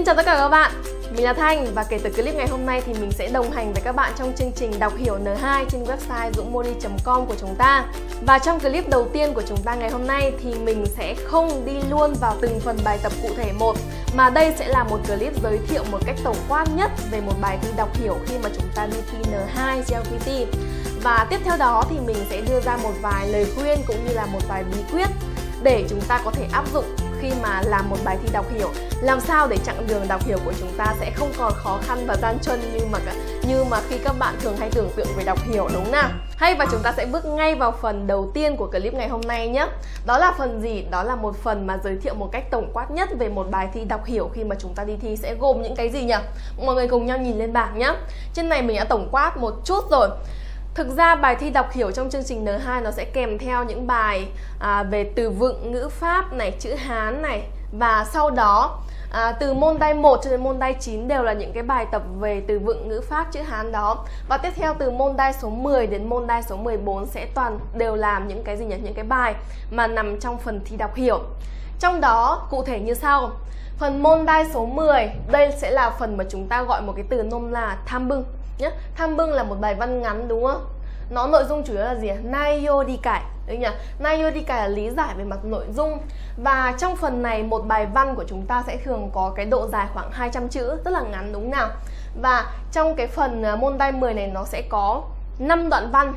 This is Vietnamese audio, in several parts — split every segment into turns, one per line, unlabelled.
chào tất cả các bạn, mình là Thanh và kể từ clip ngày hôm nay thì mình sẽ đồng hành với các bạn trong chương trình đọc hiểu N2 trên website dungmodi.com của chúng ta. Và trong clip đầu tiên của chúng ta ngày hôm nay thì mình sẽ không đi luôn vào từng phần bài tập cụ thể một, mà đây sẽ là một clip giới thiệu một cách tổng quát nhất về một bài thi đọc hiểu khi mà chúng ta đi thi N2 GLPT. Và tiếp theo đó thì mình sẽ đưa ra một vài lời khuyên cũng như là một vài bí quyết để chúng ta có thể áp dụng khi mà làm một bài thi đọc hiểu, làm sao để chặng đường đọc hiểu của chúng ta sẽ không còn khó khăn và gian truân như mà khi các bạn thường hay tưởng tượng về đọc hiểu, đúng nào? Hay, và chúng ta sẽ bước ngay vào phần đầu tiên của clip ngày hôm nay nhé. Đó là phần gì? Đó là một phần mà giới thiệu một cách tổng quát nhất về một bài thi đọc hiểu khi mà chúng ta đi thi sẽ gồm những cái gì nhỉ? Mọi người cùng nhau nhìn lên bảng nhé. Trên này mình đã tổng quát một chút rồi. Thực ra bài thi đọc hiểu trong chương trình N2 nó sẽ kèm theo những bài về từ vựng, ngữ pháp này, chữ Hán này. Và sau đó từ môn đai 1 cho đến môn đai 9 đều là những cái bài tập về từ vựng, ngữ pháp, chữ Hán đó. Và tiếp theo từ môn đai số 10 đến môn đai số 14 sẽ toàn đều làm những cái gì nhỉ? Những cái bài mà nằm trong phần thi đọc hiểu. Trong đó cụ thể như sau. Phần môn đai số 10, đây sẽ là phần mà chúng ta gọi một cái từ nôm là tham bưng nhé. Tham bưng là một bài văn ngắn, đúng không? Nó nội dung chủ yếu là gì? Naiyo đi cải. Đấy nhỉ? Naiyo đi cải là lý giải về mặt nội dung. Và trong phần này một bài văn của chúng ta sẽ thường có cái độ dài khoảng 200 chữ, rất là ngắn, đúng nào? Và trong cái phần môn đai 10 này nó sẽ có 5 đoạn văn.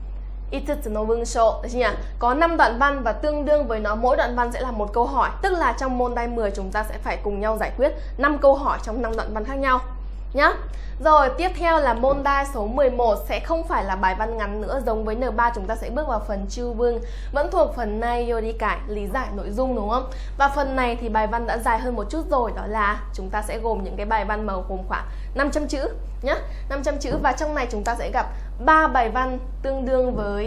Có 5 đoạn văn và tương đương với nó mỗi đoạn văn sẽ là một câu hỏi. Tức là trong môn đai 10 chúng ta sẽ phải cùng nhau giải quyết 5 câu hỏi trong 5 đoạn văn khác nhau nhá. Rồi tiếp theo là môn đai số 11 sẽ không phải là bài văn ngắn nữa, giống với N3 chúng ta sẽ bước vào phần chiêu vương, vẫn thuộc phần Naiyo đi cải, lý giải nội dung, đúng không? Và phần này thì bài văn đã dài hơn một chút rồi, đó là chúng ta sẽ gồm những cái bài văn mà gồm khoảng 500 chữ nhá, 500 chữ. Và trong này chúng ta sẽ gặp 3 bài văn tương đương với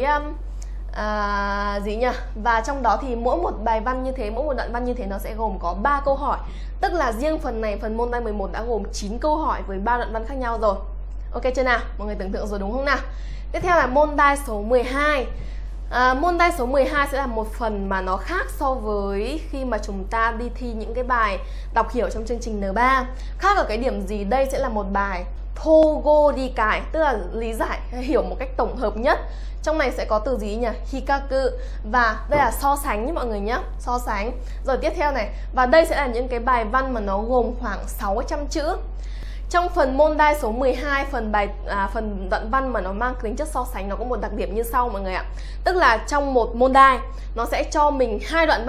gì nhỉ? Và trong đó thì mỗi một bài văn như thế, mỗi một đoạn văn như thế nó sẽ gồm có 3 câu hỏi. Tức là riêng phần này, phần môn đai 11 đã gồm 9 câu hỏi với 3 đoạn văn khác nhau rồi. Ok chưa nào? Mọi người tưởng tượng rồi đúng không nào? Tiếp theo là môn đai số 12. Môn đai số 12 sẽ là một phần mà nó khác so với khi mà chúng ta đi thi những cái bài đọc hiểu trong chương trình N3. Khác ở cái điểm gì? Đây sẽ là một bài Togo đi cải, tức là lý giải, hiểu một cách tổng hợp nhất. Trong này sẽ có từ gì nhỉ? Hikaku. Và đây là so sánh nhé mọi người nhé, so sánh. Rồi tiếp theo này, và đây sẽ là những cái bài văn mà nó gồm khoảng 600 chữ. Trong phần môn đai số 12, phần đoạn văn mà nó mang tính chất so sánh nó có một đặc điểm như sau mọi người ạ. Tức là trong một môn đai nó sẽ cho mình 2 đoạn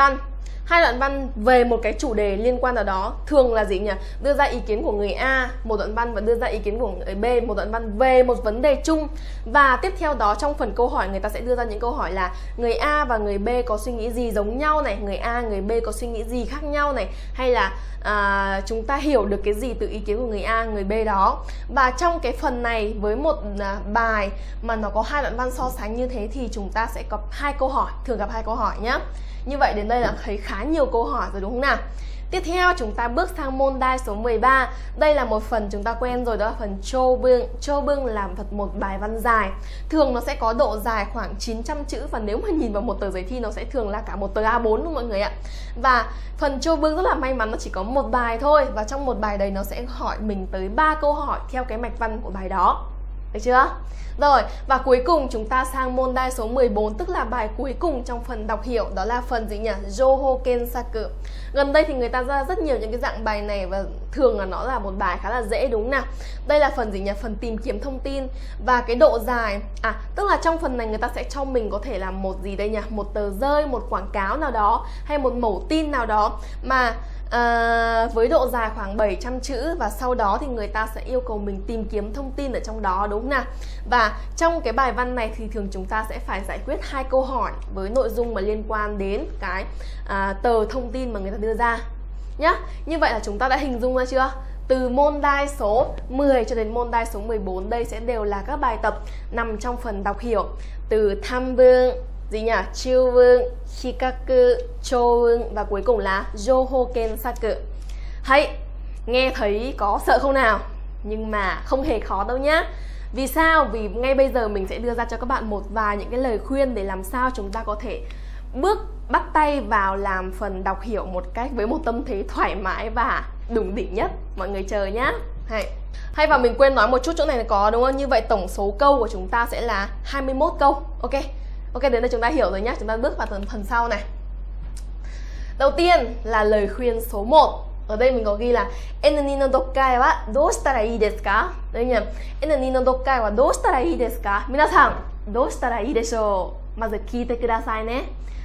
văn về một cái chủ đề liên quan nào đó. Thường là gì nhỉ? Đưa ra ý kiến của người A một đoạn văn và đưa ra ý kiến của người B một đoạn văn về một vấn đề chung. Và tiếp theo đó trong phần câu hỏi người ta sẽ đưa ra những câu hỏi là người A và người B có suy nghĩ gì giống nhau này, người A, người B có suy nghĩ gì khác nhau này, hay là chúng ta hiểu được cái gì từ ý kiến của người A, người B đó. Và trong cái phần này với một bài mà nó có 2 đoạn văn so sánh như thế thì chúng ta sẽ có 2 câu hỏi, thường gặp 2 câu hỏi nhé. Như vậy đến đây là thấy khá nhiều câu hỏi rồi đúng không nào? Tiếp theo chúng ta bước sang môn đai số 13. Đây là một phần chúng ta quen rồi, đó là phần Chobung. Chobung là một bài văn dài. Thường nó sẽ có độ dài khoảng 900 chữ. Và nếu mà nhìn vào một tờ giấy thi nó sẽ thường là cả một tờ A4 đúng không mọi người ạ? Và phần Chobung rất là may mắn nó chỉ có một bài thôi. Và trong một bài đấy nó sẽ hỏi mình tới 3 câu hỏi theo cái mạch văn của bài đó. Được chưa? Rồi, và cuối cùng chúng ta sang môn đai số 14, tức là bài cuối cùng trong phần đọc hiểu, đó là phần gì nhỉ? Joho Kensaku. Gần đây thì người ta ra rất nhiều những cái dạng bài này và thường là nó là một bài khá là dễ đúng nào? Đây là phần gì nhỉ? Phần tìm kiếm thông tin. Và cái độ dài, tức là trong phần này người ta sẽ cho mình có thể là một gì đây nhỉ? Một tờ rơi, một quảng cáo nào đó hay một mẩu tin nào đó mà với độ dài khoảng 700 chữ. Và sau đó thì người ta sẽ yêu cầu mình tìm kiếm thông tin ở trong đó đúng không nào? Và trong cái bài văn này thì thường chúng ta sẽ phải giải quyết 2 câu hỏi với nội dung mà liên quan đến cái tờ thông tin mà người ta đưa ra nhá. Như vậy là chúng ta đã hình dung ra chưa? Từ môn đai số 10 cho đến môn đai số 14 đây sẽ đều là các bài tập nằm trong phần đọc hiểu. Từ tham vương, gì nhỉ? Chiêu vương, hikaku, chô vương và cuối cùng là joho kensaku. Hãy nghe thấy có sợ không nào? Nhưng mà không hề khó đâu nhá. Vì sao? Vì ngay bây giờ mình sẽ đưa ra cho các bạn một vài những cái lời khuyên để làm sao chúng ta có thể bắt tay vào làm phần đọc hiểu một cách với một tâm thế thoải mái và đủng đỉnh nhất. Mọi người chờ nhá. Hay và mình quên nói một chút, chỗ này có đúng không? Như vậy tổng số câu của chúng ta sẽ là 21 câu. Ok, đến đây chúng ta hiểu rồi nhá. Chúng ta bước vào phần sau này. Đầu tiên là lời khuyên số 1. Ở đây mình có ghi là N2 no dokkai wa dou shitara ii desu ka? Đây nhỉ. N2 no dokkai wa dou shitara ii desu ka? Minasan, dou shitara ii desho? Mazu kiite kudasai ne.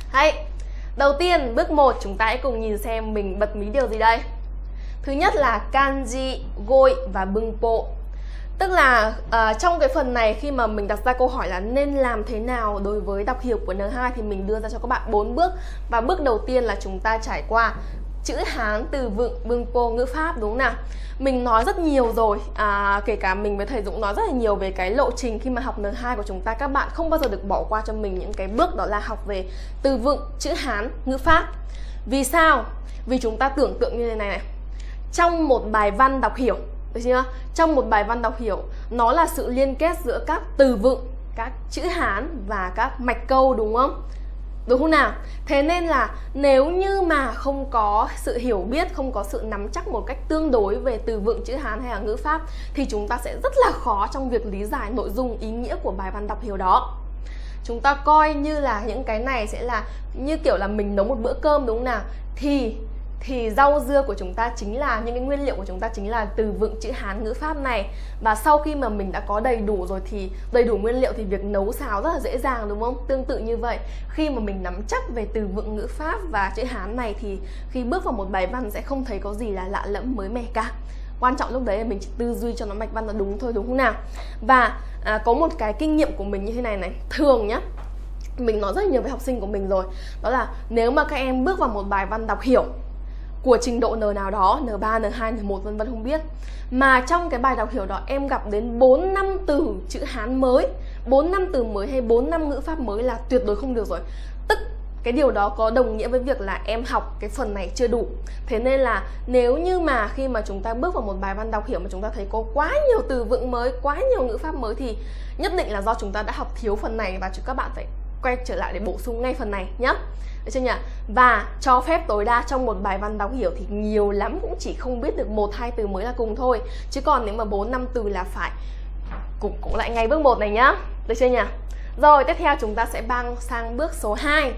Đầu tiên, bước 1 chúng ta hãy cùng nhìn xem mình bật mí điều gì đây. Thứ nhất là kanji, goi và bunpo. Tức là trong cái phần này khi mà mình đặt ra câu hỏi là nên làm thế nào đối với đọc hiểu của N2 thì mình đưa ra cho các bạn 4 bước. Và bước đầu tiên là chúng ta trải qua chữ Hán, từ vựng, bunpo, ngữ pháp, đúng không nào? Mình nói rất nhiều rồi, kể cả mình với thầy Dũng nói rất là nhiều về cái lộ trình khi mà học N2 của chúng ta. Các bạn không bao giờ được bỏ qua cho mình những cái bước đó là học về từ vựng, chữ Hán, ngữ pháp. Vì sao? Vì chúng ta tưởng tượng như thế này này. Trong một bài văn đọc hiểu, được chưa? Trong một bài văn đọc hiểu, nó là sự liên kết giữa các từ vựng, các chữ Hán và các mạch câu, đúng không? Đúng không nào? Thế nên là nếu như mà không có sự hiểu biết, không có sự nắm chắc một cách tương đối về từ vựng, chữ Hán hay là ngữ pháp thì chúng ta sẽ rất là khó trong việc lý giải nội dung, ý nghĩa của bài văn đọc hiểu đó. Chúng ta coi như là những cái này sẽ là như kiểu là mình nấu một bữa cơm, đúng không nào? Thì rau dưa của chúng ta chính là những cái nguyên liệu của chúng ta chính là từ vựng, chữ Hán, ngữ pháp này. Và sau khi mà mình đã có đầy đủ rồi thì đầy đủ nguyên liệu thì việc nấu xào rất là dễ dàng, đúng không? Tương tự như vậy, khi mà mình nắm chắc về từ vựng, ngữ pháp và chữ Hán này thì khi bước vào một bài văn sẽ không thấy có gì là lạ lẫm mới mẻ cả. Quan trọng lúc đấy là mình chỉ tư duy cho nó mạch văn là đúng thôi, đúng không nào? Và có một cái kinh nghiệm của mình như thế này này. Thường nhá, mình nói rất nhiều với học sinh của mình rồi. Đó là nếu mà các em bước vào một bài văn đọc hiểu của trình độ N nào đó, N3, N2, N1 vân vân không biết, mà trong cái bài đọc hiểu đó em gặp đến 4-5 từ chữ Hán mới, 4-5 từ mới hay 4-5 ngữ pháp mới là tuyệt đối không được rồi. Tức cái điều đó có đồng nghĩa với việc là em học cái phần này chưa đủ. Thế nên là nếu như mà khi mà chúng ta bước vào một bài văn đọc hiểu mà chúng ta thấy có quá nhiều từ vựng mới, quá nhiều ngữ pháp mới thì nhất định là do chúng ta đã học thiếu phần này và các bạn phải quay trở lại để bổ sung ngay phần này nhé. Được chưa nhỉ? Và cho phép tối đa trong một bài văn đọc hiểu thì nhiều lắm cũng chỉ không biết được 1-2 từ mới là cùng thôi. Chứ còn nếu mà 4-5 từ là phải cũng lại ngay bước 1 này nhá. Được chưa nhỉ? Rồi tiếp theo chúng ta sẽ sang bước số 2.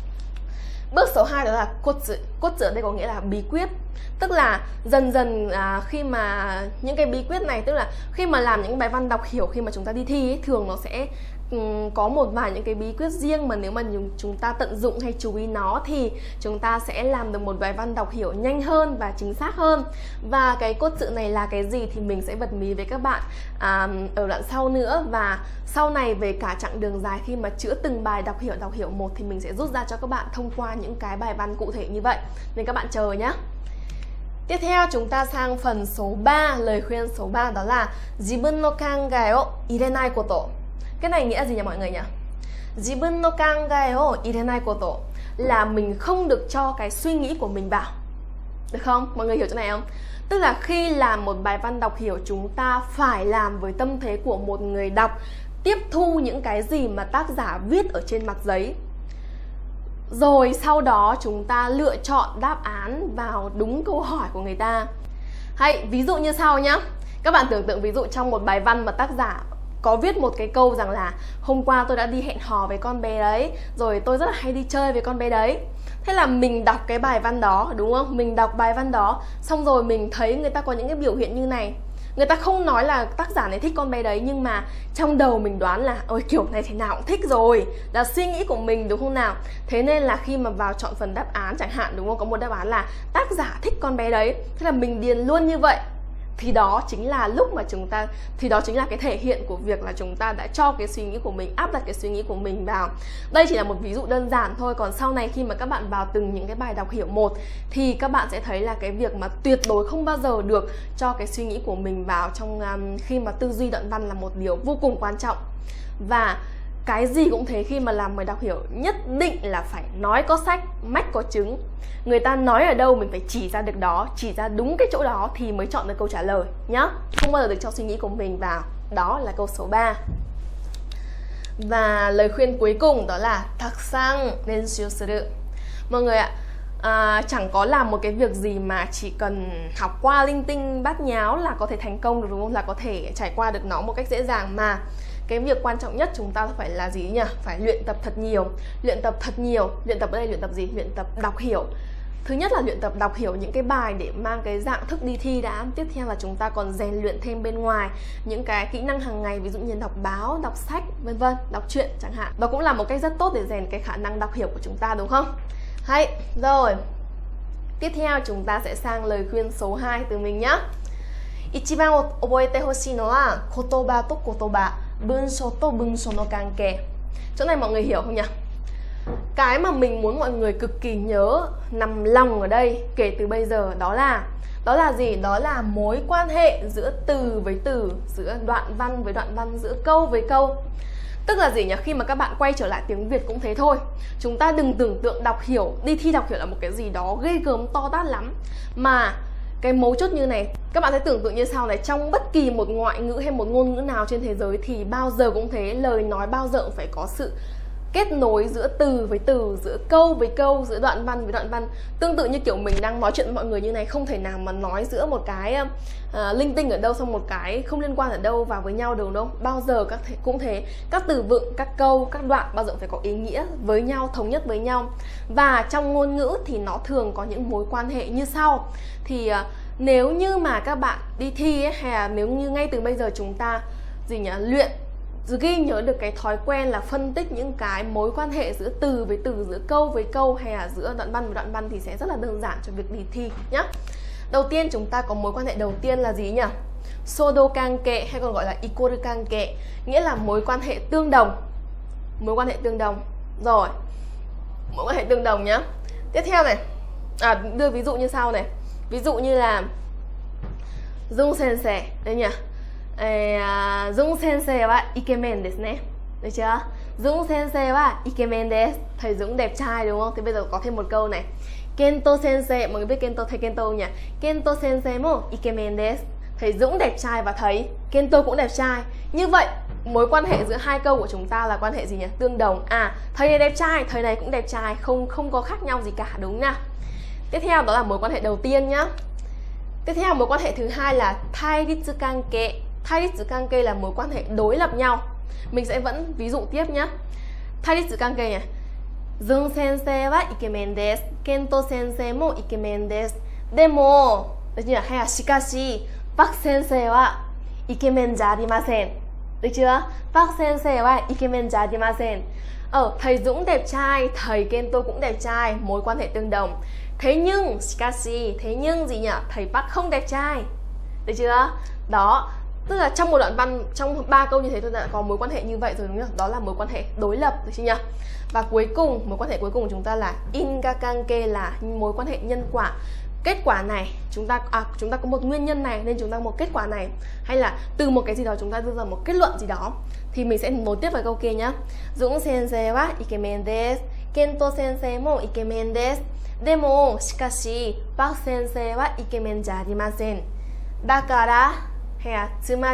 Bước số 2 đó là kotsu. Kotsu ở đây có nghĩa là bí quyết. Tức là dần dần khi mà những cái bí quyết này, tức là khi mà làm những bài văn đọc hiểu, khi mà chúng ta đi thi ấy, thường nó sẽ có một vài những cái bí quyết riêng mà nếu mà chúng ta tận dụng hay chú ý nó thì chúng ta sẽ làm được một bài văn đọc hiểu nhanh hơn và chính xác hơn. Và cái cốt truyện này là cái gì thì mình sẽ bật mí với các bạn ở đoạn sau nữa. Và sau này về cả chặng đường dài khi mà chữa từng bài đọc hiểu một thì mình sẽ rút ra cho các bạn thông qua những cái bài văn cụ thể như vậy. Nên các bạn chờ nhé. Tiếp theo chúng ta sang phần số 3, lời khuyên số 3 đó là Jibun no kangai o irenai koto. Cái này nghĩa gì nhỉ mọi người nhỉ? Jibun no kangai o irenai koto là mình không được cho cái suy nghĩ của mình vào. Được không? Mọi người hiểu chỗ này không? Tức là khi làm một bài văn đọc hiểu chúng ta phải làm với tâm thế của một người đọc, tiếp thu những cái gì mà tác giả viết ở trên mặt giấy. Rồi sau đó chúng ta lựa chọn đáp án vào đúng câu hỏi của người ta. Hay ví dụ như sau nhá. Các bạn tưởng tượng ví dụ trong một bài văn mà tác giả có viết một cái câu rằng là hôm qua tôi đã đi hẹn hò với con bé đấy, rồi tôi rất là hay đi chơi với con bé đấy. Thế là mình đọc cái bài văn đó, đúng không? Mình đọc bài văn đó, xong rồi mình thấy người ta có những cái biểu hiện như này. Người ta không nói là tác giả này thích con bé đấy, nhưng mà trong đầu mình đoán là ôi kiểu này thế nào cũng thích rồi, là suy nghĩ của mình, đúng không nào? Thế nên là khi mà vào chọn phần đáp án chẳng hạn, đúng không? Có một đáp án là tác giả thích con bé đấy, thế là mình điền luôn như vậy. Thì đó chính là lúc mà đó chính là cái thể hiện của việc là chúng ta đã cho cái suy nghĩ của mình, áp đặt cái suy nghĩ của mình vào. Đây chỉ là một ví dụ đơn giản thôi. Còn sau này khi mà các bạn vào từng những cái bài đọc hiểu một thì các bạn sẽ thấy là cái việc mà tuyệt đối không bao giờ được cho cái suy nghĩ của mình vào trong khi mà tư duy đoạn văn là một điều vô cùng quan trọng. Và cái gì cũng thế, khi mà làm bài đọc hiểu nhất định là phải nói có sách, mách có chứng. Người ta nói ở đâu mình phải chỉ ra được đó, chỉ ra đúng cái chỗ đó thì mới chọn được câu trả lời nhá. Không bao giờ được cho suy nghĩ của mình vào. Đó là câu số 3. Và lời khuyên cuối cùng đó là takusan renshu suru. Mọi người ạ, chẳng có làm một cái việc gì mà chỉ cần học qua linh tinh bát nháo là có thể thành công được, đúng không? Là có thể trải qua được nó một cách dễ dàng, mà cái việc quan trọng nhất chúng ta phải là gì nhỉ? Phải luyện tập thật nhiều, luyện tập thật nhiều. Luyện tập ở đây luyện tập gì? Luyện tập đọc hiểu. Thứ nhất là luyện tập đọc hiểu những cái bài để mang cái dạng thức đi thi đã. Tiếp theo là chúng ta còn rèn luyện thêm bên ngoài những cái kỹ năng hàng ngày, ví dụ như đọc báo, đọc sách, vân vân, đọc truyện chẳng hạn. Đó cũng là một cách rất tốt để rèn cái khả năng đọc hiểu của chúng ta, đúng không? Hay, rồi. Tiếp theo chúng ta sẽ sang lời khuyên số 2 từ mình nhé. Ichiban oboete hoshii no wa kotoba to kotoba, bunsho to bunsho no kankei. Chỗ này mọi người hiểu không nhỉ? Cái mà mình muốn mọi người cực kỳ nhớ nằm lòng ở đây kể từ bây giờ đó là gì? Đó là mối quan hệ giữa từ với từ, giữa đoạn văn với đoạn văn, giữa câu với câu. Tức là gì nhỉ? Khi mà các bạn quay trở lại tiếng Việt cũng thế thôi. Chúng ta đừng tưởng tượng đọc hiểu, đi thi đọc hiểu là một cái gì đó ghê gớm to tát lắm. Mà cái mấu chốt như này, các bạn hãy tưởng tượng như sau này, trong bất kỳ một ngoại ngữ hay một ngôn ngữ nào trên thế giới thì bao giờ cũng thế, lời nói bao giờ cũng phải có sự kết nối giữa từ với từ, giữa câu với câu, giữa đoạn văn với đoạn văn. Tương tự như kiểu mình đang nói chuyện với mọi người như này, không thể nào mà nói giữa một cái linh tinh ở đâu xong một cái không liên quan ở đâu vào với nhau được đâu. Bao giờ cũng thế, các từ vựng, các câu, các đoạn bao giờ phải có ý nghĩa với nhau, thống nhất với nhau. Và trong ngôn ngữ thì nó thường có những mối quan hệ như sau. Thì nếu như mà các bạn đi thi ấy, hay là nếu như ngay từ bây giờ chúng ta luyện ghi nhớ được cái thói quen là phân tích những cái mối quan hệ giữa từ với từ, giữa câu với câu, hay là giữa đoạn văn với đoạn văn thì sẽ rất là đơn giản cho việc đi thi nhé. Đầu tiên chúng ta có mối quan hệ đầu tiên là gì nhỉ? Sodo kanke hay còn gọi là ikoru kanke, nghĩa là mối quan hệ tương đồng. Mối quan hệ tương đồng. Rồi, mối quan hệ tương đồng nhá. Tiếp theo này, đưa ví dụ như sau này. Ví dụ như là Dung sensei, đây nhỉ? Dung sensei wa ikemen desu ne. Được chưa? Dung sensei wa ikemen desu. Thầy Dũng đẹp trai đúng không? Thì bây giờ có thêm một câu này. Kento sensei, mọi người biết Kento, thầy Kento nhỉ? Kento sensei mo ikemen desu. Thầy Dũng đẹp trai và thầy Kento cũng đẹp trai. Như vậy, mối quan hệ giữa hai câu của chúng ta là quan hệ gì nhỉ? Tương đồng. Thầy này đẹp trai, thầy này cũng đẹp trai, không có khác nhau gì cả, đúng nha. Tiếp theo đó là mối quan hệ đầu tiên nhá. Tiếp theo mối quan hệ thứ hai là tairitsu kanke. Tairitsu kanke là mối quan hệ đối lập nhau. Mình sẽ vẫn ví dụ tiếp nhé. Tairitsu kanke nhỉ. Dung sensei wa ikemen desu. Kento sensei mo ikemen desu. Demo, được chưa? Hay là shikashi, Park sensei wa ikemen ja arimasen. Được chưa? Park sensei wa ikemen ja arimasen. Thầy Dũng đẹp trai, thầy Kento cũng đẹp trai, mối quan hệ tương đồng. Thế nhưng shikashi, thế nhưng gì nhỉ? Thầy Park không đẹp trai. Được chưa? Đó, tức là trong một đoạn văn, trong 3 câu như thế tôi đã có mối quan hệ như vậy rồi đúng không? Đó là mối quan hệ đối lập, được chưa nhỉ? Và cuối cùng, mối quan hệ cuối cùng của chúng ta là ingakanke, là mối quan hệ nhân quả. Kết quả này, chúng ta có một nguyên nhân này nên chúng ta có một kết quả này, hay là từ một cái gì đó chúng ta đưa ra một kết luận gì đó. Thì mình sẽ nối tiếp vào câu kia nhá. Dũng sensei wa ikemen desu. Kento sensei mo ikemen desu. Demo, shikashi, Park sensei wa ikemen ja arimasen. Dakara, hay là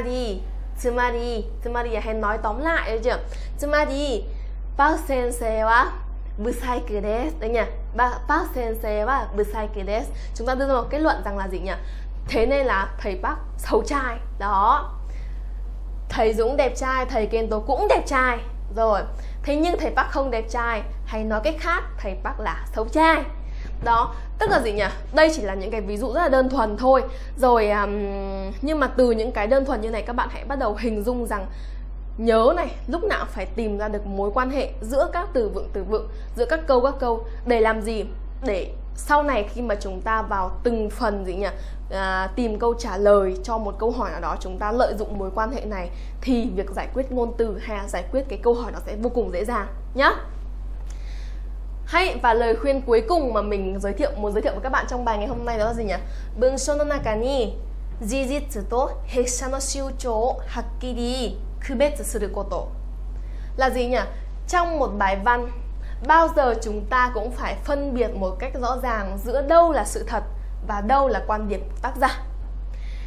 tsumari hay nói tóm lại được chưa? Tsumari, Park sensei wa busaiku desu. Đấy nhỉ? Park sensei wa busaiku desu. Chúng ta đưa ra một kết luận rằng là gì nhỉ? Thế nên là thầy Park xấu trai. Đó. Thầy Dũng đẹp trai, thầy Kento cũng đẹp trai. Rồi. Thế nhưng thầy Park không đẹp trai, hay nói cách khác, thầy Park là xấu trai. Đó, tức là gì nhỉ? Đây chỉ là những cái ví dụ rất là đơn thuần thôi. Rồi nhưng mà từ những cái đơn thuần như này các bạn hãy bắt đầu hình dung rằng nhớ này, lúc nào phải tìm ra được mối quan hệ giữa các từ vựng, giữa các câu để làm gì? Để sau này khi mà chúng ta vào từng phần gì nhỉ? Tìm câu trả lời cho một câu hỏi nào đó, chúng ta lợi dụng mối quan hệ này thì việc giải quyết ngôn từ hay là giải quyết cái câu hỏi nó sẽ vô cùng dễ dàng nhá. Hay, và lời khuyên cuối cùng mà mình muốn giới thiệu với các bạn trong bài ngày hôm nay đó là gì nhỉ? Bunsho no naka ni jijitsu to hessha no shuchou o hakkiri kubetsu suru koto. Là gì nhỉ? Trong một bài văn, bao giờ chúng ta cũng phải phân biệt một cách rõ ràng giữa đâu là sự thật và đâu là quan điểm của tác giả.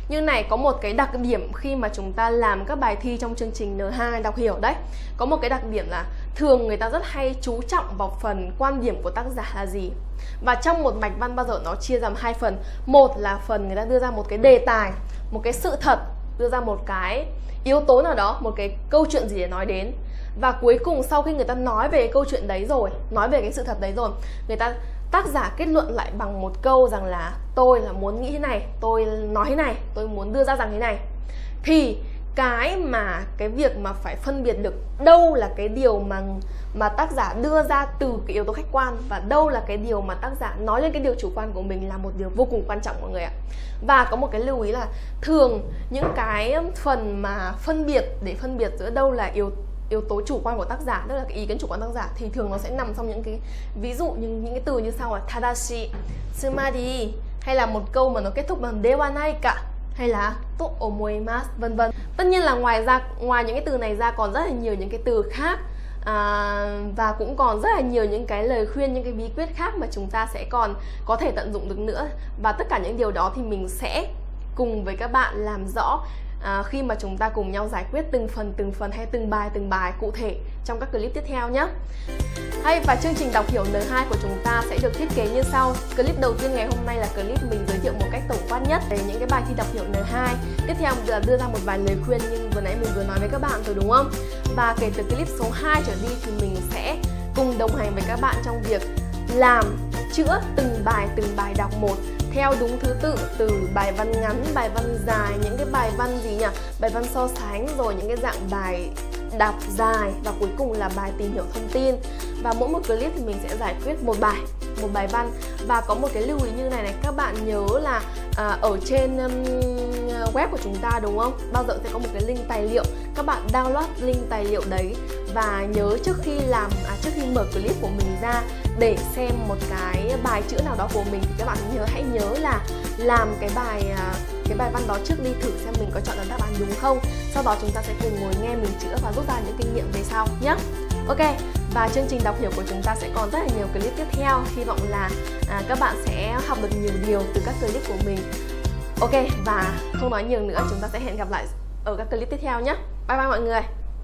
Như này có một cái đặc điểm khi mà chúng ta làm các bài thi trong chương trình N2 đọc hiểu đấy. Có một cái đặc điểm là thường người ta rất hay chú trọng vào phần quan điểm của tác giả là gì. Và trong một mạch văn bao giờ nó chia ra hai phần. Một là phần người ta đưa ra một cái đề tài, một cái sự thật, đưa ra một cái yếu tố nào đó, một cái câu chuyện gì để nói đến. Và cuối cùng sau khi người ta nói về cái câu chuyện đấy rồi, nói về cái sự thật đấy rồi, tác giả kết luận lại bằng một câu rằng là tôi là muốn nghĩ thế này, tôi nói thế này, tôi muốn đưa ra rằng thế này. Thì cái việc mà phải phân biệt được đâu là cái điều mà tác giả đưa ra từ cái yếu tố khách quan và đâu là cái điều mà tác giả nói lên cái điều chủ quan của mình là một điều vô cùng quan trọng mọi người ạ. Và có một cái lưu ý là thường những cái phần mà để phân biệt giữa đâu là yếu tố chủ quan của tác giả, tức là cái ý kiến chủ quan tác giả, thì thường nó sẽ nằm trong những cái ví dụ như những cái từ như sau là tadashi, tsumari, hay là một câu mà nó kết thúc bằng dewa nai ka, hay là to omoimasu, vân vân. Tất nhiên là ngoài những cái từ này ra còn rất là nhiều những cái từ khác, và cũng còn rất là nhiều những cái lời khuyên, những cái bí quyết khác mà chúng ta sẽ còn có thể tận dụng được nữa. Và tất cả những điều đó thì mình sẽ cùng với các bạn làm rõ khi mà chúng ta cùng nhau giải quyết từng phần hay từng bài cụ thể trong các clip tiếp theo nhé. Và chương trình đọc hiểu N2 của chúng ta sẽ được thiết kế như sau. Clip đầu tiên ngày hôm nay là clip mình giới thiệu một cách tổng quát nhất về những cái bài thi đọc hiểu N2. Tiếp theo là đưa ra một vài lời khuyên như vừa nãy mình vừa nói với các bạn rồi đúng không? Và kể từ clip số 2 trở đi thì mình sẽ cùng đồng hành với các bạn trong việc làm chữa từng bài đọc một theo đúng thứ tự, từ bài văn ngắn, bài văn dài, những cái bài văn gì nhỉ? Bài văn so sánh, rồi những cái dạng bài đọc dài và cuối cùng là bài tìm hiểu thông tin. Và mỗi một clip thì mình sẽ giải quyết một bài văn. Và có một cái lưu ý như này, các bạn nhớ là ở trên web của chúng ta đúng không? Bao giờ sẽ có một cái link tài liệu, các bạn download link tài liệu đấy và nhớ trước khi mở clip của mình ra để xem một cái bài chữa nào đó của mình thì các bạn hãy nhớ là làm cái bài văn đó trước đi, thử xem mình có chọn được đáp án đúng không. Sau đó chúng ta sẽ cùng ngồi nghe mình chữa và rút ra những kinh nghiệm về sau nhé. Ok, và chương trình đọc hiểu của chúng ta sẽ còn rất là nhiều clip tiếp theo. Hy vọng là các bạn sẽ học được nhiều điều từ các clip của mình. Ok, và không nói nhiều nữa, chúng ta sẽ hẹn gặp lại ở các clip tiếp theo nhé. Bye bye mọi người.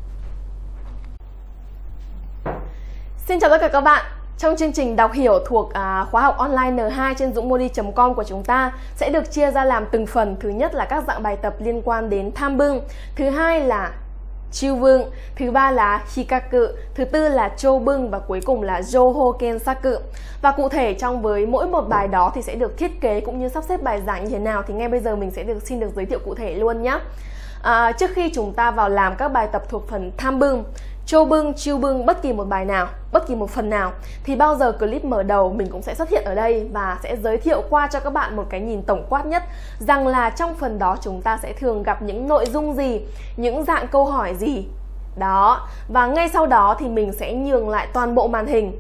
Xin chào tất cả các bạn. Trong chương trình đọc hiểu thuộc khóa học online N2 trên dungmodi.com của chúng ta sẽ được chia ra làm từng phần. Thứ nhất là các dạng bài tập liên quan đến tham bưng, thứ hai là chiêu bưng, thứ ba là hikaku, thứ tư là chô bưng và cuối cùng là joho kensaku. Và cụ thể với mỗi một bài đó thì sẽ được thiết kế cũng như sắp xếp bài giảng như thế nào thì ngay bây giờ mình sẽ xin được giới thiệu cụ thể luôn nhé. Trước khi chúng ta vào làm các bài tập thuộc phần tham bưng, chô bưng, chiêu bưng, bất kỳ một bài nào, bất kỳ một phần nào thì bao giờ clip mở đầu mình cũng sẽ xuất hiện ở đây và sẽ giới thiệu qua cho các bạn một cái nhìn tổng quát nhất rằng là trong phần đó chúng ta sẽ thường gặp những nội dung gì, những dạng câu hỏi gì đó. Và ngay sau đó thì mình sẽ nhường lại toàn bộ màn hình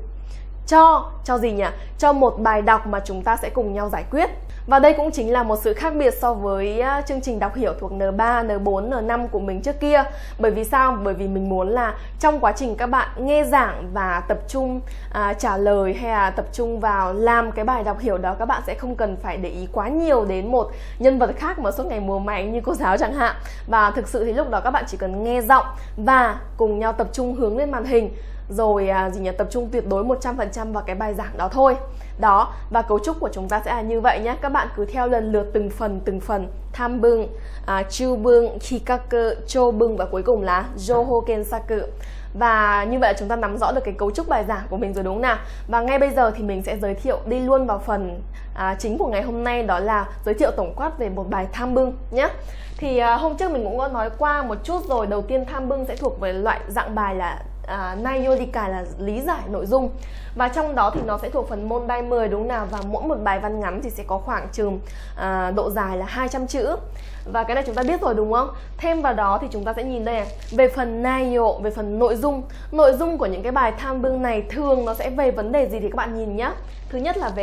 cho gì nhỉ? Cho một bài đọc mà chúng ta sẽ cùng nhau giải quyết. Và đây cũng chính là một sự khác biệt so với chương trình đọc hiểu thuộc N3, N4, N5 của mình trước kia. Bởi vì sao? Bởi vì mình muốn là trong quá trình các bạn nghe giảng và tập trung trả lời hay là tập trung vào làm cái bài đọc hiểu đó, các bạn sẽ không cần phải để ý quá nhiều đến một nhân vật khác mà suốt ngày múa máy như cô giáo chẳng hạn. Và thực sự thì lúc đó các bạn chỉ cần nghe giọng và cùng nhau tập trung hướng lên màn hình, rồi tập trung tuyệt đối 100% vào cái bài giảng đó thôi. Đó, và cấu trúc của chúng ta sẽ là như vậy nhé. Các bạn cứ theo lần lượt từng phần tham bưng, chiêu bưng, hikaku, chô bưng và cuối cùng là joho kensaku. Và như vậy là chúng ta nắm rõ được cái cấu trúc bài giảng của mình rồi đúng không nào? Và ngay bây giờ thì mình sẽ giới thiệu đi luôn vào phần chính của ngày hôm nay, đó là giới thiệu tổng quát về một bài tham bưng nhé. Thì hôm trước mình cũng có nói qua một chút rồi. Đầu tiên tham bưng sẽ thuộc về loại dạng bài là Naiyodika là lý giải nội dung. Và trong đó thì nó sẽ thuộc phần môn đai 10 đúng nào. Và mỗi một bài văn ngắn thì sẽ có khoảng chừng độ dài là 200 chữ. Và cái này chúng ta biết rồi đúng không? Thêm vào đó thì chúng ta sẽ nhìn đây này. Về phần naiyo, về phần nội dung. Nội dung của những cái bài tham bưng này thường nó sẽ về vấn đề gì thì các bạn nhìn nhé. Thứ nhất là về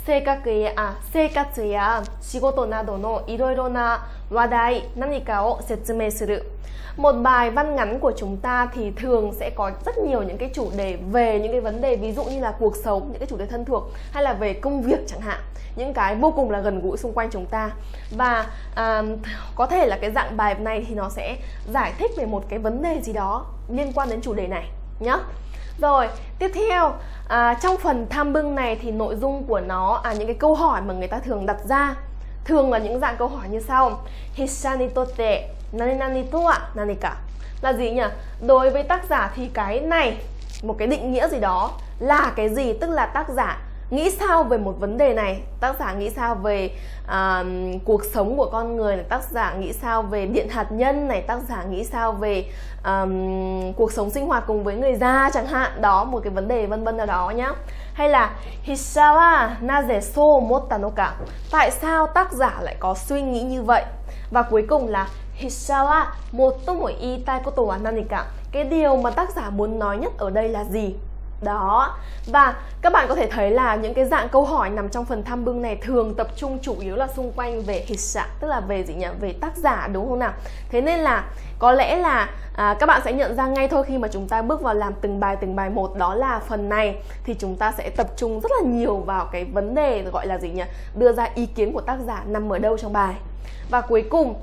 生活や仕事などのいろいろな話題何かを説明する. Một bài văn ngắn của chúng ta thì thường sẽ có rất nhiều những cái chủ đề về những cái vấn đề ví dụ như là cuộc sống, những cái chủ đề thân thuộc hay là về công việc chẳng hạn, những cái vô cùng là gần gũi xung quanh chúng ta. Và có thể là cái dạng bài này thì nó sẽ giải thích về một cái vấn đề gì đó liên quan đến chủ đề này nhá. Rồi, tiếp theo trong phần tham bưng này thì nội dung của nó những cái câu hỏi mà người ta thường đặt ra thường là những dạng câu hỏi như sau. Hissa ni totte nani nani to wa nani ka, là gì nhỉ? Đối với tác giả thì cái này, một cái định nghĩa gì đó là cái gì, tức là tác giả nghĩ sao về một vấn đề này, tác giả nghĩ sao về cuộc sống của con người này, tác giả nghĩ sao về điện hạt nhân này, tác giả nghĩ sao về cuộc sống sinh hoạt cùng với người già chẳng hạn, đó, một cái vấn đề vân vân nào đó nhá. Hay là Hissa wa naze so motta no ka, tại sao tác giả lại có suy nghĩ như vậy. Và cuối cùng là Hissa wa motomo iitai koto wa nani ka, cái điều mà tác giả muốn nói nhất ở đây là gì. Đó, và các bạn có thể thấy là những cái dạng câu hỏi nằm trong phần tham bưng này thường tập trung chủ yếu là xung quanh về hissa, tức là về gì nhỉ? Về tác giả, đúng không nào? Thế nên là có lẽ là các bạn sẽ nhận ra ngay thôi khi mà chúng ta bước vào làm từng bài một, đó là phần này thì chúng ta sẽ tập trung rất là nhiều vào cái vấn đề gọi là gì nhỉ? Đưa ra ý kiến của tác giả nằm ở đâu trong bài. Và cuối cùng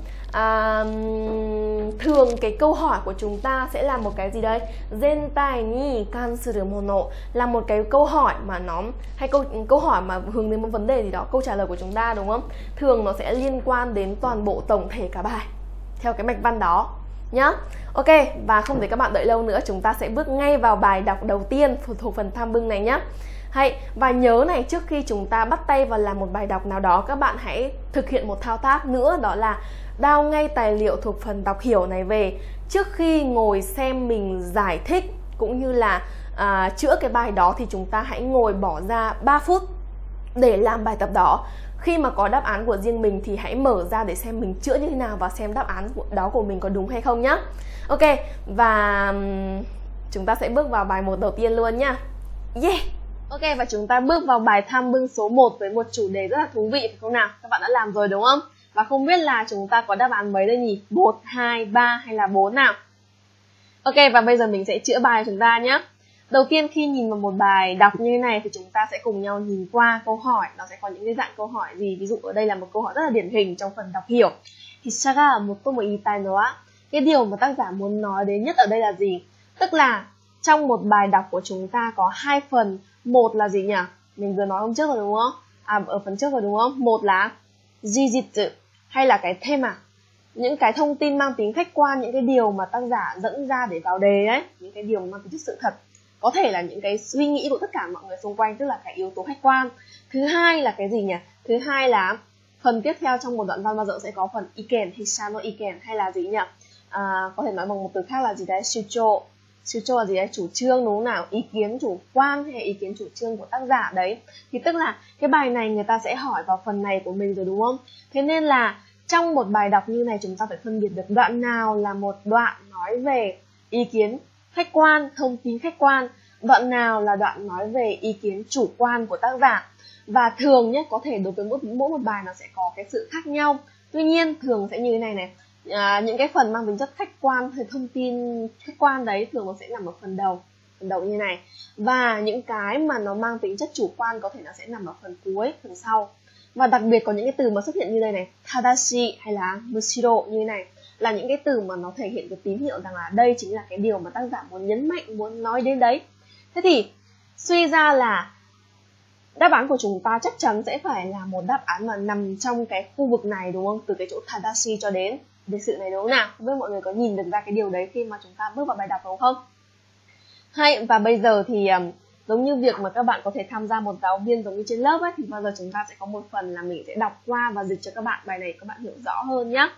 thường cái câu hỏi của chúng ta sẽ là một cái gì đấy, zentai ni kansuru mono, là một cái câu hỏi mà nó hay câu hỏi mà hướng đến một vấn đề gì đó, câu trả lời của chúng ta, đúng không? Thường nó sẽ liên quan đến toàn bộ tổng thể cả bài theo cái mạch văn đó nhá. Ok, và không để các bạn đợi lâu nữa, chúng ta sẽ bước ngay vào bài đọc đầu tiên thuộc phần tham bưng này nhá. Hay, và nhớ này, trước khi chúng ta bắt tay vào làm một bài đọc nào đó, các bạn hãy thực hiện một thao tác nữa, đó là download ngay tài liệu thuộc phần đọc hiểu này về. Trước khi ngồi xem mình giải thích cũng như là chữa cái bài đó thì chúng ta hãy ngồi bỏ ra 3 phút để làm bài tập đó. Khi mà có đáp án của riêng mình thì hãy mở ra để xem mình chữa như thế nào và xem đáp án đó của mình có đúng hay không nhá. Ok, và chúng ta sẽ bước vào bài 1 đầu tiên luôn nhá. Yeah! Ok, và chúng ta bước vào bài tham bưng số 1 với một chủ đề rất là thú vị, phải không nào? Các bạn đã làm rồi đúng không? Và không biết là chúng ta có đáp án mấy đây nhỉ? 1, 2, 3 hay là 4 nào? Ok, và bây giờ mình sẽ chữa bài của chúng ta nhé. Đầu tiên khi nhìn vào một bài đọc như thế này thì chúng ta sẽ cùng nhau nhìn qua câu hỏi. Nó sẽ có những cái dạng câu hỏi gì? Ví dụ ở đây là một câu hỏi rất là điển hình trong phần đọc hiểu. Hissaga motomo iitai no wa, cái điều mà tác giả muốn nói đến nhất ở đây là gì? Tức là trong một bài đọc của chúng ta có 2 phần. Một là gì nhỉ? Mình vừa nói hôm trước rồi đúng không? Ở phần trước rồi đúng không? Một là jijitsu, hay là cái thema, những cái thông tin mang tính khách quan, những cái điều mà tác giả dẫn ra để vào đề ấy, những cái điều mang tính chất sự thật, có thể là những cái suy nghĩ của tất cả mọi người xung quanh, tức là cái yếu tố khách quan. Thứ hai là cái gì nhỉ? Thứ hai là phần tiếp theo trong một đoạn văn bao giờ sẽ có phần iken, hissa no iken, hay là gì nhỉ? Có thể nói bằng một từ khác là gì đấy, shucho. Shucho là gì đấy? Chủ trương, đúng không nào? Ý kiến chủ quan hay ý kiến chủ trương của tác giả đấy. Thì tức là cái bài này người ta sẽ hỏi vào phần này của mình rồi đúng không? Thế nên là trong một bài đọc như này chúng ta phải phân biệt được đoạn nào là một đoạn nói về ý kiến khách quan, thông tin khách quan, đoạn nào là đoạn nói về ý kiến chủ quan của tác giả. Và thường nhé, có thể đối với mỗi một bài nó sẽ có cái sự khác nhau. Tuy nhiên thường sẽ như thế này này, những cái phần mang tính chất khách quan hay thông tin khách quan đấy thường nó sẽ nằm ở phần đầu như này. Và những cái mà nó mang tính chất chủ quan có thể nó sẽ nằm ở phần cuối, phần sau. Và đặc biệt có những cái từ mà xuất hiện như đây này, tadashi hay là mushiro như này, là những cái từ mà nó thể hiện cái tín hiệu rằng là đây chính là cái điều mà tác giả muốn nhấn mạnh, muốn nói đến đấy. Thế thì suy ra là đáp án của chúng ta chắc chắn sẽ phải là một đáp án mà nằm trong cái khu vực này đúng không? Từ cái chỗ tadashi cho đến đề sự này đúng không nào? Không biết mọi người có nhìn được ra cái điều đấy khi mà chúng ta bước vào bài đọc đúng không? Hay, và bây giờ thì giống như việc mà các bạn có thể tham gia một giáo viên giống như trên lớp ấy, thì bao giờ chúng ta sẽ có một phần là mình sẽ đọc qua và dịch cho các bạn bài này, các bạn hiểu rõ hơn nhé.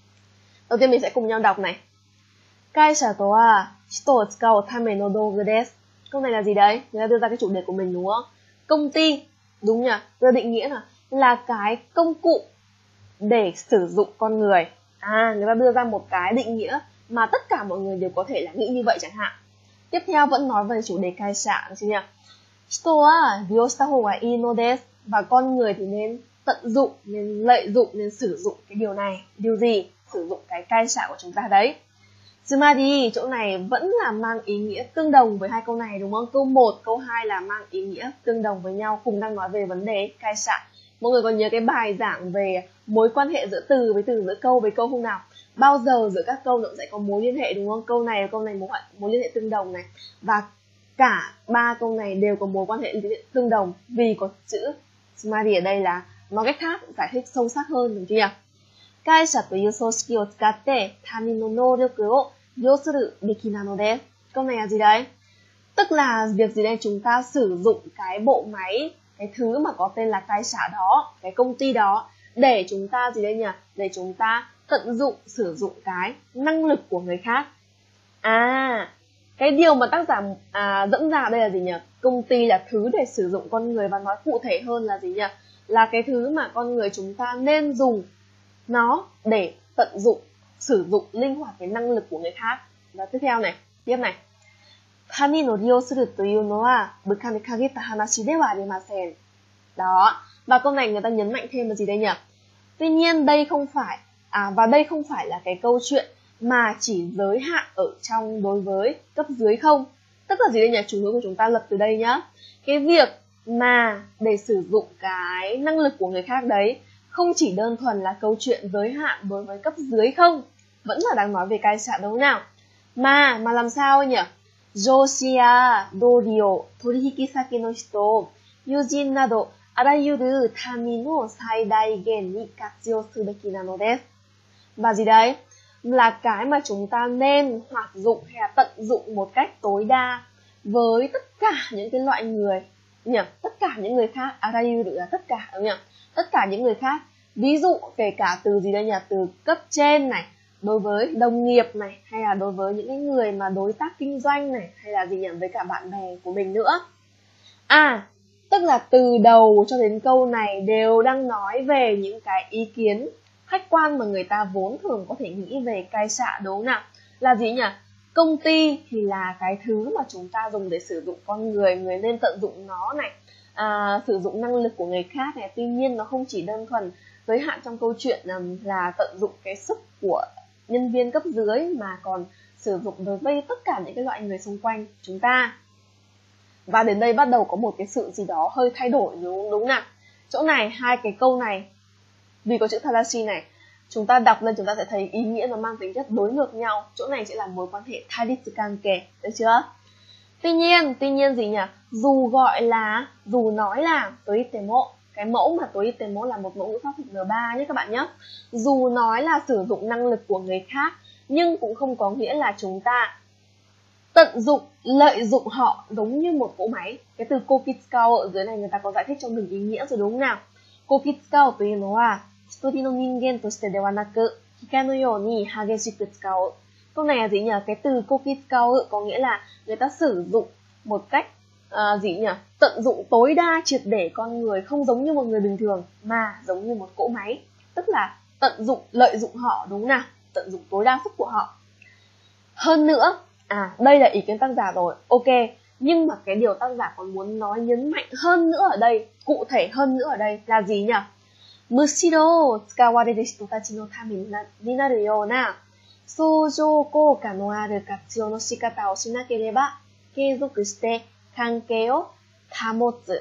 Đầu tiên mình sẽ cùng nhau đọc này. Kaisha to wa hito o tsukau tame no dougu desu. Câu này là gì đấy? Người ta đưa ra cái chủ đề của mình đúng không? Công ty, đúng nhỉ? Đưa định nghĩa là cái công cụ để sử dụng con người. Người ta đưa ra một cái định nghĩa mà tất cả mọi người đều có thể là nghĩ như vậy chẳng hạn. Tiếp theo vẫn nói về chủ đề kaisha, được chưa nhỉ? Hito wa ryou shita hou ga ii no desu.
và con người thì nên tận dụng, nên lợi dụng, nên sử dụng cái điều này. Điều gì? Sử dụng cái cai xạ của chúng ta đấy. Tsumari chỗ này vẫn là mang ý nghĩa tương đồng với hai câu này đúng không? Câu 1, câu 2 là mang ý nghĩa tương đồng với nhau, cùng đang nói về vấn đề cai xạ. Mọi người còn nhớ cái bài giảng về mối quan hệ giữa từ với từ, giữa câu với câu không nào? Bao giờ giữa các câu nó sẽ có mối liên hệ đúng không? Câu này và câu này mối liên hệ tương đồng này. Và cả ba câu này đều có mối quan hệ tương đồng vì có chữ tsumari ở đây là nói cách khác, giải thích sâu sắc hơn, đúng chưa nhỉ? 会社という組織を使って他人の能力を利用するべきなのです。câu này là gì đấy? Tức là việc gì đây? Chúng ta sử dụng cái bộ máy, cái thứ mà có tên là cái xã đó, cái công ty đó để chúng ta gì đây nhỉ? Để chúng ta tận dụng, sử dụng cái năng lực của người khác. Cái điều mà tác giả dẫn ra đây là gì nhỉ? Công ty là thứ để sử dụng con người, và nói cụ thể hơn là gì nhỉ? Là cái thứ mà con người chúng ta nên dùng nó để tận dụng, sử dụng linh hoạt cái năng lực của người khác. Và tiếp theo này, tiếp này. 他人を利用するというのは部下に限った話ではありません. Đó, và câu này người ta nhấn mạnh thêm là gì đây nhỉ? Tuy nhiên đây không phải và đây không phải là cái câu chuyện mà chỉ giới hạn ở trong đối với cấp dưới không. Tức là gì đây nhỉ? Chủ ngữ của chúng ta lập từ đây nhá. Cái việc mà để sử dụng cái năng lực của người khác đấy không chỉ đơn thuần là câu chuyện giới hạn đối với cấp dưới không, vẫn là đang nói về cai xạ đúng nào. Mà làm sao nhỉ? Joshi ya dori o torihikisaki no hito, yujin nado arayuru tani no saidai gen ni katsuyou subeki nano desu. Và gì đấy? Là cái mà chúng ta nên hoạt dụng hay là tận dụng một cách tối đa với tất cả những cái loại người nhỉ? Tất cả những người khác, arayuru là tất cả đúng nhỉ? Tất cả những người khác, ví dụ kể cả từ gì đây nhỉ? Từ cấp trên này, đối với đồng nghiệp này, hay là đối với những cái người mà đối tác kinh doanh này, hay là gì nhỉ? Với cả bạn bè của mình nữa. Tức là từ đầu cho đến câu này đều đang nói về những cái ý kiến khách quan mà người ta vốn thường có thể nghĩ về cai xạ đúng không nào? Là gì nhỉ? Công ty thì là cái thứ mà chúng ta dùng để sử dụng con người, người nên tận dụng nó này, sử dụng năng lực của người khác này. Tuy nhiên nó không chỉ đơn thuần giới hạn trong câu chuyện là tận dụng cái sức của nhân viên cấp dưới, mà còn sử dụng đối với tất cả những cái loại người xung quanh chúng ta. Và đến đây bắt đầu có một cái sự gì đó hơi thay đổi đúng nào? Chỗ này hai cái câu này vì có chữ tadashi này, chúng ta đọc lên chúng ta sẽ thấy ý nghĩa nó mang tính chất đối ngược nhau. Chỗ này sẽ là mối quan hệ taritsukanke, được chưa? Tuy nhiên gì nhỉ? Dù nói là toritemo, cái mẫu mà toritemo là một mẫu ngữ pháp thực N3 nhé các bạn nhé. Dù nói là sử dụng năng lực của người khác, nhưng cũng không có nghĩa là chúng ta tận dụng, lợi dụng họ giống như một cỗ máy. Cái từ kokitsukao ở dưới này người ta có giải thích cho mình ý nghĩa rồi đúng không nào? Kokitsukao というのは一人の人間としてではなく機械のように激しく使う. Câu này là gì nhỉ? Cái từ kokitsukao có nghĩa là người ta sử dụng một cách tận dụng tối đa triệt để con người, không giống như một người bình thường mà giống như một cỗ máy. Tức là tận dụng, lợi dụng họ đúng không nào? Tận dụng tối đa sức của họ. Hơn nữa, đây là ý kiến tác giả rồi, ok. Nhưng mà cái điều tác giả còn muốn nói nhấn mạnh hơn nữa ở đây, cụ thể hơn nữa ở đây là gì nhỉ? むしろ使われる人たちのためになるような相乗効果のある活用の仕方をしなければ継続して関係を保つ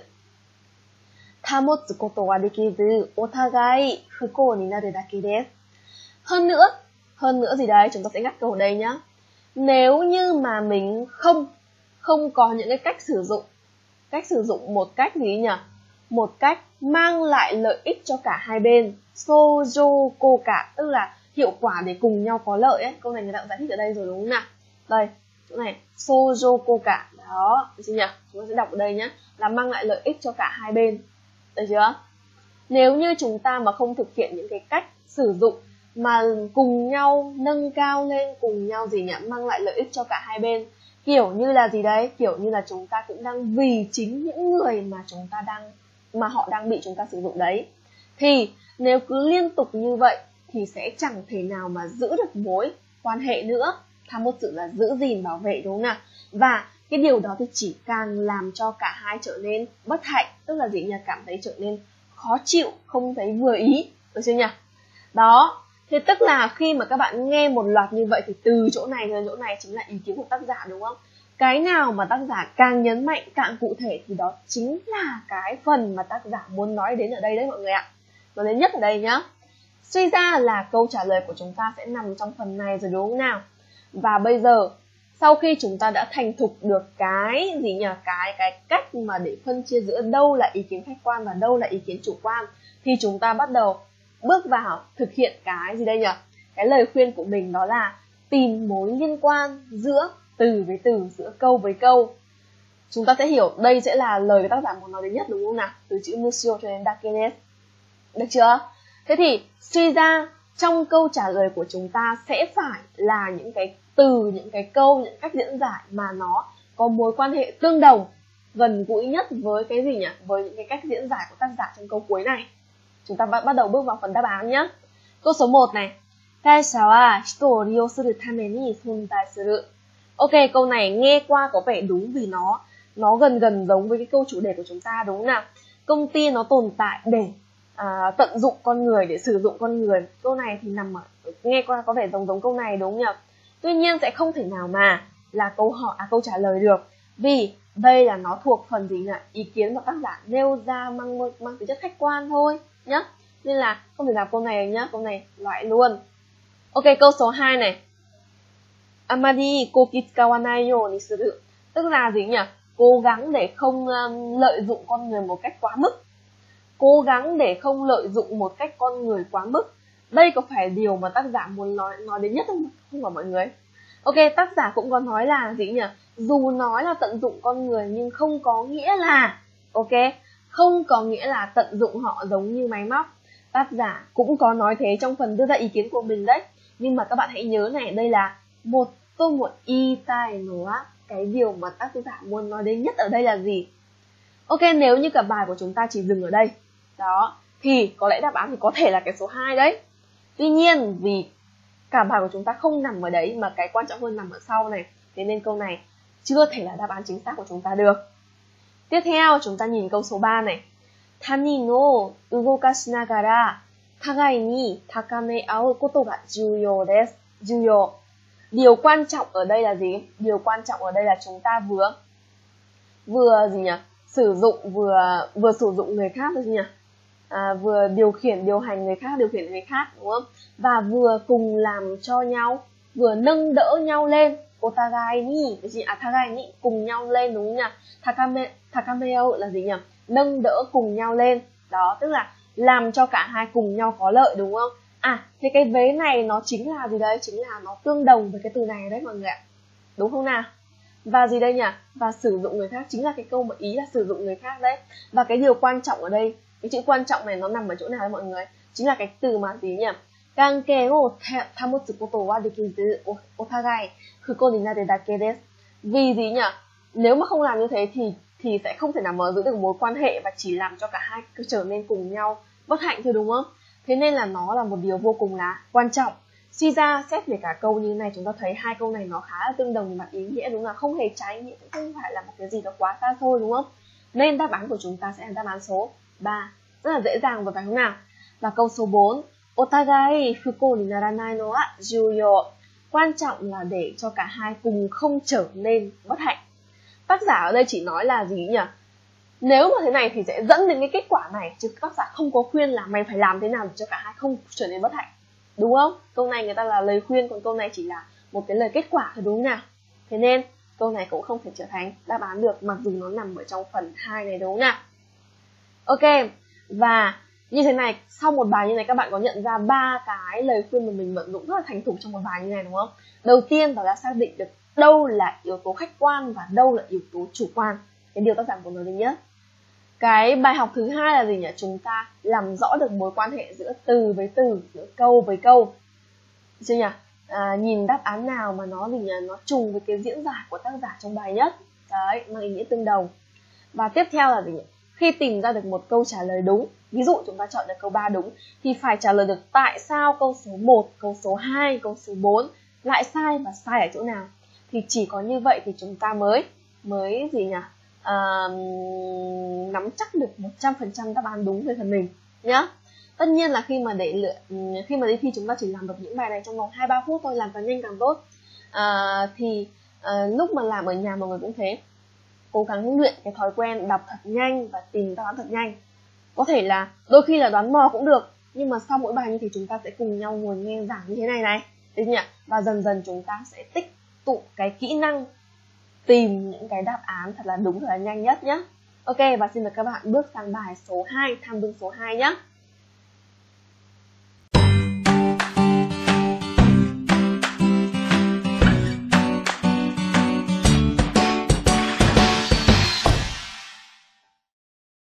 ことができずお互い不幸になるだけです. Hơn nữa gì đấy, chúng ta sẽ ngắt câu ở đây nhá. Nếu như mà mình không có những cái cách sử dụng một cách gì nhỉ? Một cách mang lại lợi ích cho cả hai bên. Sojo koka, tức là hiệu quả để cùng nhau có lợi ấy. Câu này người ta cũng giải thích ở đây rồi đúng không nào? Đây, chỗ này sojo koka. Đó, được chưa nhỉ? Chúng ta sẽ đọc ở đây nhé. Là mang lại lợi ích cho cả hai bên. Được chưa? Nếu như chúng ta mà không thực hiện những cái cách sử dụng mà cùng nhau nâng cao lên, cùng nhau gì nhỉ? Mang lại lợi ích cho cả hai bên. Kiểu như là gì đấy? Kiểu như là chúng ta cũng đang vì chính những người mà họ đang bị chúng ta sử dụng đấy. Thì nếu cứ liên tục như vậy thì sẽ chẳng thể nào mà giữ được mối quan hệ nữa. Tham mốt sự là giữ gìn, bảo vệ đúng không nào? Và Cái điều đó thì chỉ càng làm cho cả hai trở nên bất hạnh, tức là gì nhỉ? Cảm thấy trở nên khó chịu, không thấy vừa ý, được chưa nhỉ? Đó, thì tức là khi mà các bạn nghe một loạt như vậy thì từ chỗ này đến chỗ này chính là ý kiến của tác giả, đúng không? Cái nào mà tác giả càng nhấn mạnh, càng cụ thể thì đó chính là cái phần mà tác giả muốn nói đến ở đây đấy mọi người ạ. Nói đến nhất ở đây nhá. Suy ra là câu trả lời của chúng ta sẽ nằm trong phần này rồi, đúng không nào? Và bây giờ sau khi chúng ta đã thành thục được cái gì nhỉ? Cái cách mà để phân chia giữa đâu là ý kiến khách quan và đâu là ý kiến chủ quan, thì chúng ta bắt đầu bước vào thực hiện cái gì đây nhỉ? Cái lời khuyên của mình đó là tìm mối liên quan giữa từ với từ, giữa câu với câu. Chúng ta sẽ hiểu đây sẽ là lời tác giả muốn nói đến nhất, đúng không nào? Từ chữ museo cho đến dakedes. Được chưa? Thế thì suy ra trong câu trả lời của chúng ta sẽ phải là những cái từ, những cái câu, những cách diễn giải mà nó có mối quan hệ tương đồng, gần gũi nhất với cái gì nhỉ? Với những cái cách diễn giải của tác giả trong câu cuối này. Chúng ta bắt đầu bước vào phần đáp án nhé. Câu số 1 này. 会社は人を利用するために存在する. Ok, câu này nghe qua có vẻ đúng vì nó gần giống với cái câu chủ đề của chúng ta, đúng không nào? Công ty nó tồn tại để tận dụng con người, để sử dụng con người. Câu này thì nằm ở, nghe qua có vẻ giống câu này, đúng không nhỉ? Tuy nhiên sẽ không thể nào mà là câu trả lời được, vì đây là nó thuộc phần gì nhỉ? Ý kiến mà tác giả nêu ra mang tính chất khách quan thôi nhá. Nên là không thể nào câu này nhá, câu này loại luôn. Ok, câu số 2 này. Amari kokitsukawanai you ni suru. Tức là gì nhỉ? Cố gắng để không lợi dụng con người một cách quá mức. Cố gắng để không lợi dụng một cách con người quá mức. Đây có phải điều mà tác giả muốn nói đến nhất không phải mọi người? Ok, tác giả cũng có nói là gì nhỉ? Dù nói là tận dụng con người nhưng không có nghĩa là, ok, không có nghĩa là tận dụng họ giống như máy móc. Tác giả cũng có nói thế trong phần đưa ra ý kiến của mình đấy. Nhưng mà các bạn hãy nhớ này, đây là một y tai nó. Cái điều mà tác giả muốn nói đến nhất ở đây là gì? Ok, nếu như cả bài của chúng ta chỉ dừng ở đây, đó, thì có lẽ đáp án thì có thể là cái số 2 đấy. Tuy nhiên vì cả bài của chúng ta không nằm ở đấy mà cái quan trọng hơn nằm ở sau này, thế nên câu này chưa thể là đáp án chính xác của chúng ta được. Tiếp theo chúng ta nhìn câu số 3 này. Tanin o udokashinagara tagai ni takame au koto ga juyou desu. Juyou. Điều quan trọng ở đây là gì? Điều quan trọng ở đây là chúng ta vừa gì nhỉ? Sử dụng vừa sử dụng người khác, gì nhỉ? Vừa điều hành người khác, đúng không? Và vừa cùng làm cho nhau, vừa nâng đỡ nhau lên. Otagai ni, tagai ni, cùng nhau lên, đúng không nhỉ? Takameo là gì nhỉ? Nâng đỡ cùng nhau lên. Đó, tức là làm cho cả hai cùng nhau có lợi, đúng không? Thế cái vế này nó chính là gì đấy? Chính là nó tương đồng với cái từ này đấy mọi người ạ. Đúng không nào? Và gì đây nhỉ? Và sử dụng người khác, chính là cái câu mà ý là sử dụng người khác đấy. Và cái điều quan trọng ở đây, cái chữ quan trọng này nó nằm ở chỗ nào đấy mọi người? Chính là cái từ mà gì nhỉ? Kankei o tamotsu koto wa dekizu otagai fuko ni nare dake desu. Vì gì nhỉ? Nếu mà không làm như thế thì sẽ không thể nào mở giữ được mối quan hệ và chỉ làm cho cả hai trở nên cùng nhau bất hạnh thôi, đúng không? Thế nên là nó là một điều vô cùng là quan trọng. Suy ra xét về cả câu như thế này, chúng ta thấy hai câu này nó khá là tương đồng về mặt ý nghĩa, đúng không? Không hề trái nghĩa, cũng không phải là một cái gì đó quá xa xôi, đúng không? Nên đáp án của chúng ta sẽ là đáp án số 3. Rất là dễ dàng, phải không nào? Và câu số 4. Otagai fuko ni naranai no wa juyou. Quan trọng là để cho cả hai cùng không trở nên bất hạnh. Tác giả ở đây chỉ nói là gì nhỉ? Nếu mà thế này thì sẽ dẫn đến cái kết quả này, chứ tác giả không có khuyên là mày phải làm thế nào để cho cả hai không trở nên bất hạnh, đúng không? Câu này người ta là lời khuyên, còn câu này chỉ là một cái lời kết quả thôi, đúng không nào? Thế nên câu này cũng không thể trở thành đáp án được, mặc dù nó nằm ở trong phần 2 này, đúng không nào? Ok, và như thế này, sau một bài như này các bạn có nhận ra 3 cái lời khuyên mà mình vận dụng rất là thành thục trong một bài như này, đúng không? Đầu tiên đó là xác định được đâu là yếu tố khách quan và đâu là yếu tố chủ quan. Cái điều tác giả muốn nói đến nhất. Cái bài học thứ hai là gì nhỉ? Chúng ta làm rõ được mối quan hệ giữa từ với từ, giữa câu với câu. Được chưa nhỉ? Nhìn đáp án nào mà nó gì nhỉ? Nó trùng với cái diễn giải của tác giả trong bài nhất. Đấy, mang ý nghĩa tương đồng. Và tiếp theo là gì nhỉ? Khi tìm ra được một câu trả lời đúng, ví dụ chúng ta chọn được câu 3 đúng, thì phải trả lời được tại sao câu số 1, câu số 2, câu số 4 lại sai và sai ở chỗ nào. Thì chỉ có như vậy thì chúng ta mới mới gì nhỉ, nắm chắc được 100% đáp án đúng về phần mình nhá. Tất nhiên là khi mà đi thi chúng ta chỉ làm được những bài này trong vòng 2-3 phút thôi, làm càng nhanh càng tốt. Lúc mà làm ở nhà mọi người cũng thế, cố gắng luyện cái thói quen đọc thật nhanh và tìm đáp án thật nhanh. Có thể là đôi khi là đoán mò cũng được, nhưng mà sau mỗi bài như thế chúng ta sẽ cùng nhau ngồi nghe giảng như thế này được nhỉ? Và dần dần chúng ta sẽ tích tụ cái kỹ năng tìm những cái đáp án thật là đúng, thật là nhanh nhất nhé. Ok, và xin mời các bạn bước sang bài số 2, tham vấn số 2 nhé.